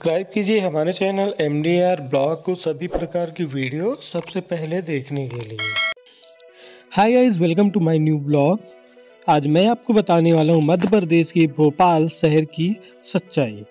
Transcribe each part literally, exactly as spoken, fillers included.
Subscribe कीजिए हमारे channel M D R blog को सभी प्रकार की वीडियो सबसे पहले देखने के लिए। Hi guys, welcome to my new blog. आज मैं आपको बताने वाला हूँ मध्य प्रदेश के भोपाल शहर की सच्चाई।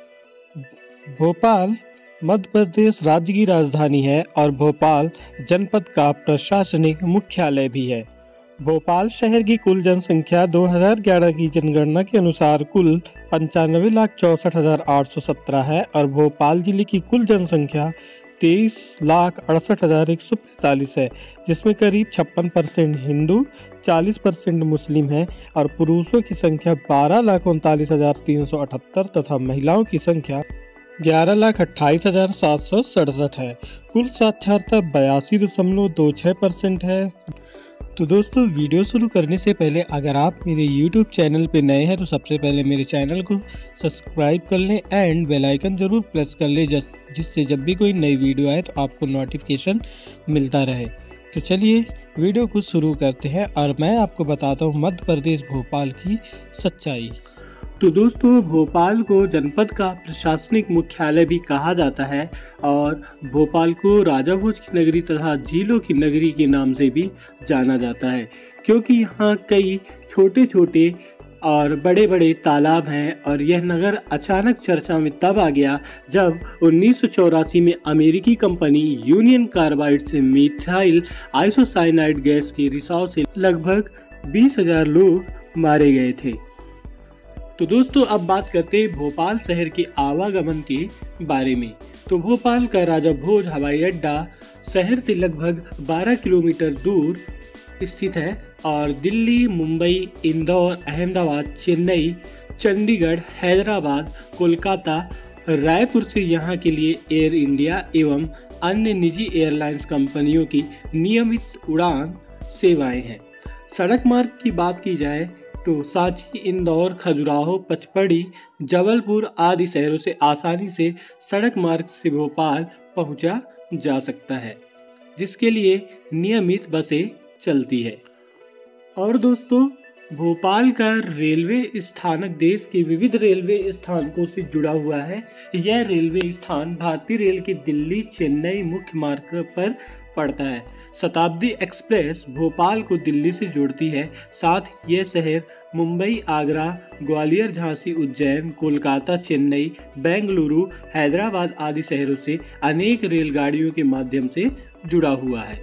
भोपाल मध्य प्रदेश राज्य की राजधानी है और भोपाल जनपद का प्रशासनिक मुख्यालय भी है। भोपाल शहर की कुल जनसंख्या दो हज़ार ग्यारह की जनगणना के अनुसार कुल पंचानवे लाख चौसठ हजार आठ सौ सत्रह है और भोपाल जिले की कुल जनसंख्या तेईस लाख अड़सठ हजार एक सौ पैंतालीस है, जिसमें करीब छप्पन परसेंट हिंदू, चालीस परसेंट मुस्लिम है और पुरुषों की संख्या बारह लाख उनतालीस हजार तीन सौ अठहत्तर तथा महिलाओं की संख्या ग्यारह लाख अट्ठाईस हजार सात सौ सड़सठ है। कुल साक्षरता बयासी दशमलव दो छः परसेंट है। तो दोस्तों, वीडियो शुरू करने से पहले अगर आप मेरे यूट्यूब चैनल पे नए हैं तो सबसे पहले मेरे चैनल को सब्सक्राइब कर लें एंड बेल आइकन ज़रूर प्रेस कर लें, जिससे जब भी कोई नई वीडियो आए तो आपको नोटिफिकेशन मिलता रहे। तो चलिए वीडियो को शुरू करते हैं और मैं आपको बताता हूँ मध्य प्रदेश भोपाल की सच्चाई। तो दोस्तों, भोपाल को जनपद का प्रशासनिक मुख्यालय भी कहा जाता है और भोपाल को राजा भोज की नगरी तथा झीलों की नगरी के नाम से भी जाना जाता है, क्योंकि यहाँ कई छोटे छोटे और बड़े बड़े तालाब हैं। और यह नगर अचानक चर्चा में तब आ गया जब उन्नीस सौ चौरासी में अमेरिकी कंपनी यूनियन कार्बाइड से मिथाइल आइसोसाइनाइड गैस के रिसाव से लगभग बीस हजार लोग मारे गए थे। तो दोस्तों, अब बात करते हैं भोपाल शहर के आवागमन के बारे में। तो भोपाल का राजा भोज हवाई अड्डा शहर से लगभग बारह किलोमीटर दूर स्थित है और दिल्ली, मुंबई, इंदौर, अहमदाबाद, चेन्नई, चंडीगढ़, हैदराबाद, कोलकाता, रायपुर से यहाँ के लिए एयर इंडिया एवं अन्य निजी एयरलाइंस कंपनियों की नियमित उड़ान सेवाएं हैं। सड़क मार्ग की बात की जाए तो सांची, इंदौर, खजुराहो, पचमढ़ी, जबलपुर आदि शहरों से आसानी से सड़क मार्ग से भोपाल पहुंचा जा सकता है, जिसके लिए नियमित बसें चलती है। और दोस्तों, भोपाल का रेलवे स्थानक देश के विविध रेलवे स्थानकों से जुड़ा हुआ है। यह रेलवे स्थान भारतीय रेल के दिल्ली चेन्नई मुख्य मार्ग पर पड़ता है। शताब्दी एक्सप्रेस भोपाल को दिल्ली से जोड़ती है। साथ ही यह शहर मुंबई, आगरा, ग्वालियर, झांसी, उज्जैन, कोलकाता, चेन्नई, बेंगलुरु, हैदराबाद आदि शहरों से अनेक रेलगाड़ियों के माध्यम से जुड़ा हुआ है।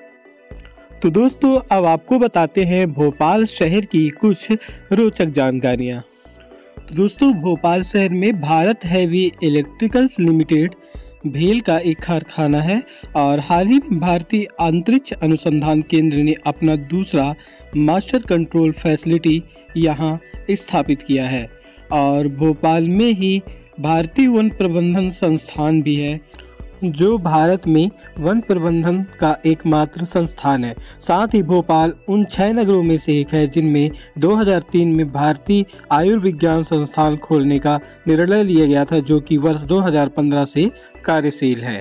तो दोस्तों, अब आपको बताते हैं भोपाल शहर की कुछ रोचक जानकारियाँ। तो दोस्तों, भोपाल शहर में भारत हैवी इलेक्ट्रिकल्स लिमिटेड भेल का एक कारखाना है और हाल ही में भारतीय अंतरिक्ष अनुसंधान केंद्र ने अपना दूसरा मास्टर कंट्रोल फैसिलिटी यहाँ स्थापित किया है। और भोपाल में ही भारतीय वन प्रबंधन संस्थान भी है, जो भारत में वन प्रबंधन का एकमात्र संस्थान है। साथ ही भोपाल उन छह नगरों में से एक है जिनमें दो हज़ार तीन में भारतीय आयुर्विज्ञान संस्थान खोलने का निर्णय लिया गया था, जो कि वर्ष दो हज़ार पंद्रह से कार्यशील है।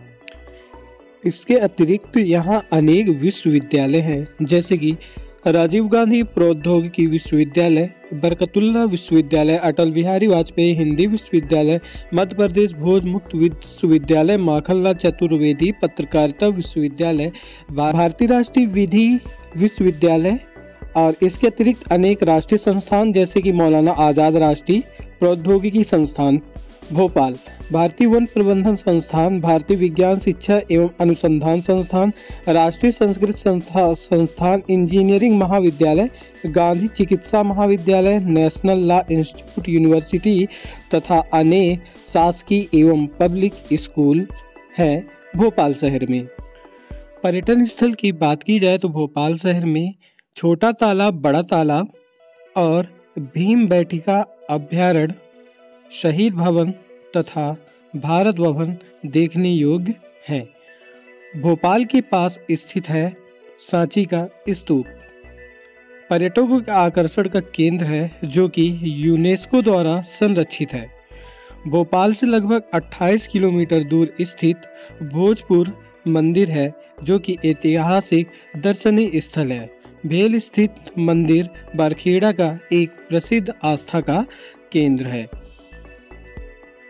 इसके अतिरिक्त यहाँ अनेक विश्वविद्यालय हैं, जैसे कि राजीव गांधी प्रौद्योगिकी विश्वविद्यालय, बरकतुल्लाह विश्वविद्यालय, अटल बिहारी वाजपेयी हिंदी विश्वविद्यालय, मध्य प्रदेश भोज मुक्त विश्वविद्यालय, माखनलाल चतुर्वेदी पत्रकारिता विश्वविद्यालय, भारतीय राष्ट्रीय विधि विश्वविद्यालय और इसके अतिरिक्त अनेक राष्ट्रीय संस्थान जैसे कि मौलाना आज़ाद राष्ट्रीय प्रौद्योगिकी संस्थान भोपाल, भारतीय वन प्रबंधन संस्थान, भारतीय विज्ञान शिक्षा एवं अनुसंधान संस्थान, राष्ट्रीय संस्कृत संस्था संस्थान, इंजीनियरिंग महाविद्यालय, गांधी चिकित्सा महाविद्यालय, नेशनल लॉ इंस्टीट्यूट यूनिवर्सिटी तथा अनेक शासकीय एवं पब्लिक स्कूल हैं भोपाल शहर में। पर्यटन स्थल की बात की जाए तो भोपाल शहर में छोटा तालाब, बड़ा तालाब और भीम बैठिका अभ्यारण्य, शहीद भवन तथा भारत भवन देखने योग्य है। भोपाल के पास स्थित है सांची का स्तूप, पर्यटकों के आकर्षण का केंद्र है, जो कि यूनेस्को द्वारा संरक्षित है। भोपाल से लगभग अट्ठाईस किलोमीटर दूर स्थित भोजपुर मंदिर है, जो कि ऐतिहासिक दर्शनीय स्थल है। भेल स्थित मंदिर बारखेड़ा का एक प्रसिद्ध आस्था का केंद्र है।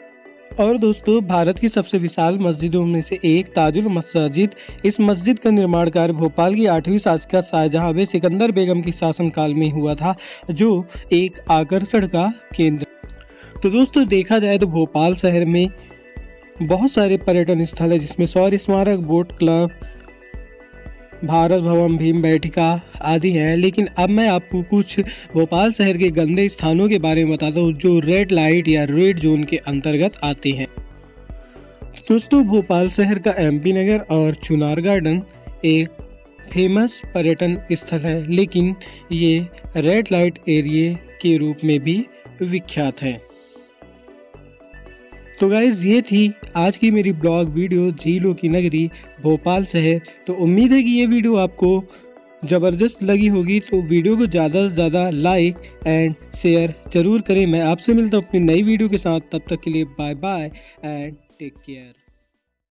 और दोस्तों, भारत की सबसे विशाल मस्जिदों में से एक ताजुल मस्जिद, इस मस्जिद का निर्माण कार्य भोपाल की आठवीं शासक शाहजहां बे सिकंदर बेगम की शासनकाल में हुआ था, जो एक आकर्षण का केंद्र। तो दोस्तों, देखा जाए तो भोपाल शहर में बहुत सारे पर्यटन स्थल है, जिसमें शौर्य स्मारक, बोट क्लब, भारत भवन, भीम बैठिका आदि हैं। लेकिन अब मैं आपको कुछ भोपाल शहर के गंदे स्थानों के बारे में बताता हूँ, जो रेड लाइट या रेड जोन के अंतर्गत आते हैं। दोस्तों, भोपाल शहर का एमपी नगर और चुनार गार्डन एक फेमस पर्यटन स्थल है, लेकिन ये रेड लाइट एरिया के रूप में भी विख्यात है। तो गाइज़, ये थी आज की मेरी ब्लॉग वीडियो झीलों की नगरी भोपाल शहर। तो उम्मीद है कि ये वीडियो आपको ज़बरदस्त लगी होगी, तो वीडियो को ज़्यादा से ज़्यादा लाइक एंड शेयर ज़रूर करें। मैं आपसे मिलता हूँ अपनी नई वीडियो के साथ, तब तक के लिए bye bye and take care.